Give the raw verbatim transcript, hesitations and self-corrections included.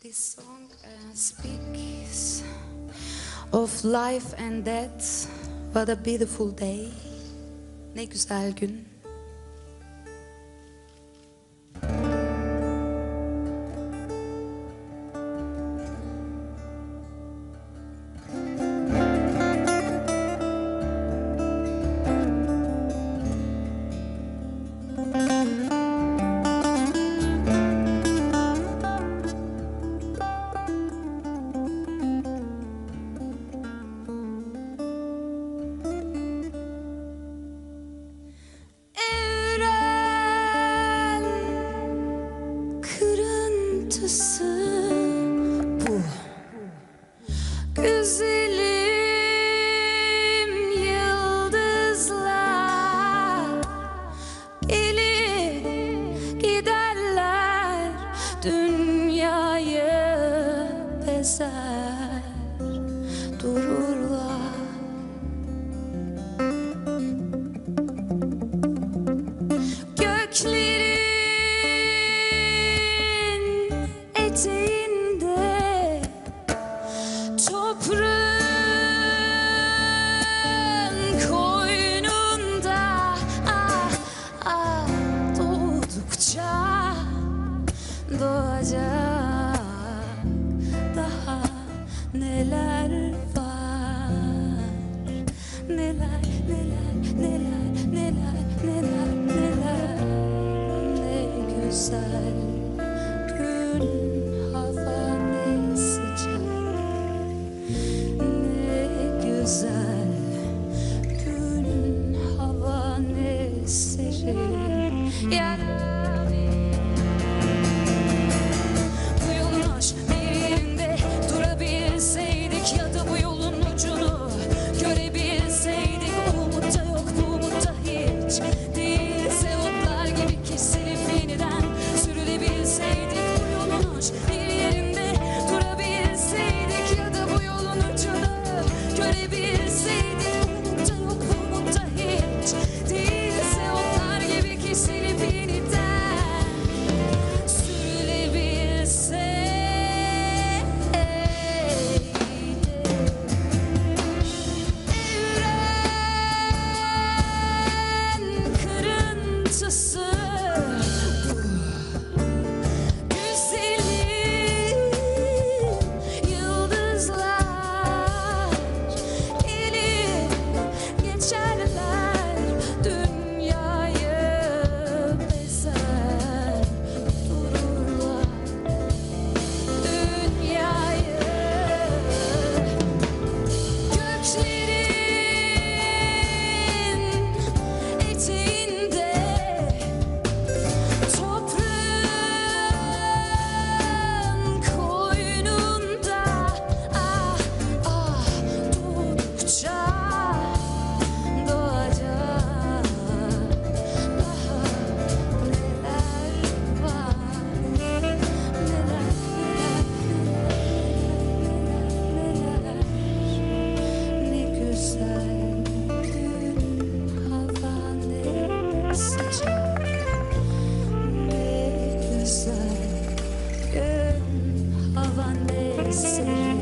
This song uh, speaks of life and death. What a beautiful day. Ne güzel gün. Bu güzelim yıldızlar gelip giderler, dünyayı bezer dururlar. Gökleri eteğinde, toprağın koynunda, ah ah doğdukça doğacak daha neler var, neler neler neler neler neler neler, ne güzel gün. Güzel gün, hava ne serin. Bu yolun hoş bir yerinde durabilseydik, ya da bu yolun ucunu görebilseydik. Umutta yok, bu umutta hiç değilse otlar gibi kesilip yeniden sürülebilseydik. Bu yolun hoş bir yerinde durabilseydik, ya da bu yolun ucunu görebilseydik. Umutta yok, bu umutta hiç değilse otlar gibi kesilip yeniden sürülebilseydik. Evren kırıntısı hava ne serin.